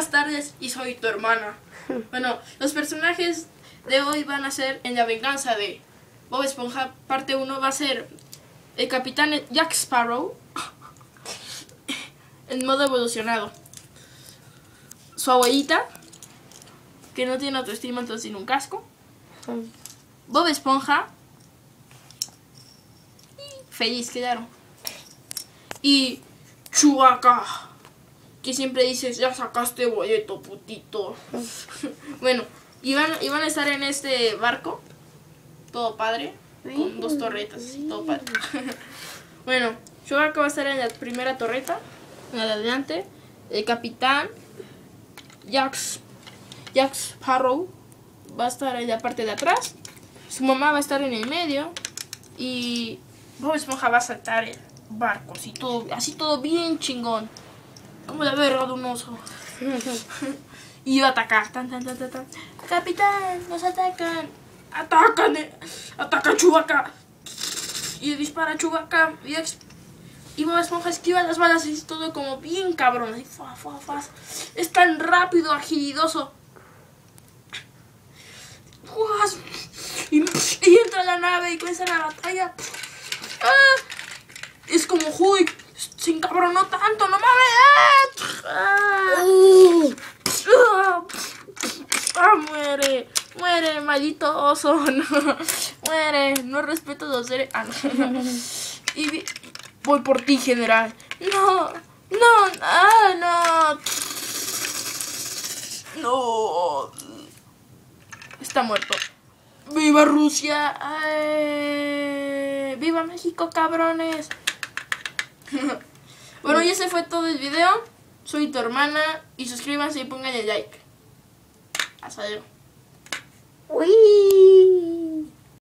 buenas tardes y soy tu hermana. Bueno, los personajes de hoy van a ser en la venganza de Bob Esponja. Parte 1 va a ser el capitán Jack Sparrow en modo evolucionado. Su abuelita, que no tiene autoestima, entonces tiene un casco. Bob Esponja, feliz, claro. Y Chewbacca, que siempre dices, ya sacaste boleto, putito. Bueno, iban a estar en este barco, todo padre, con 2 torretas, así, todo padre. Bueno, Chewbacca va a estar en la primera torreta, en la de adelante. El capitán Jack Sparrow va a estar en la parte de atrás. Su mamá va a estar en el medio. Y Bob Esponja va a saltar el barco, así todo bien chingón, como la verga de un oso. Y va a atacar. Capitán, nos atacan. Ataca Chewbacca. Y dispara Chewbacca. Y Bob Esponja esquiva las balas y todo como bien cabrón. Así, es tan rápido, agilidoso. Y entra a la nave y comienza la batalla. Es como Hulk, se encabronó tanto, no mames. Muere, maldito oso. No, muere, no respeto los seres. Y voy por ti, general. No. Está muerto. ¡Viva Rusia! ¡Ay! ¡Viva México, cabrones! Bueno, y ese fue todo el video. Soy tu hermana. Y suscríbanse y pónganle like. Hasta luego. Uy.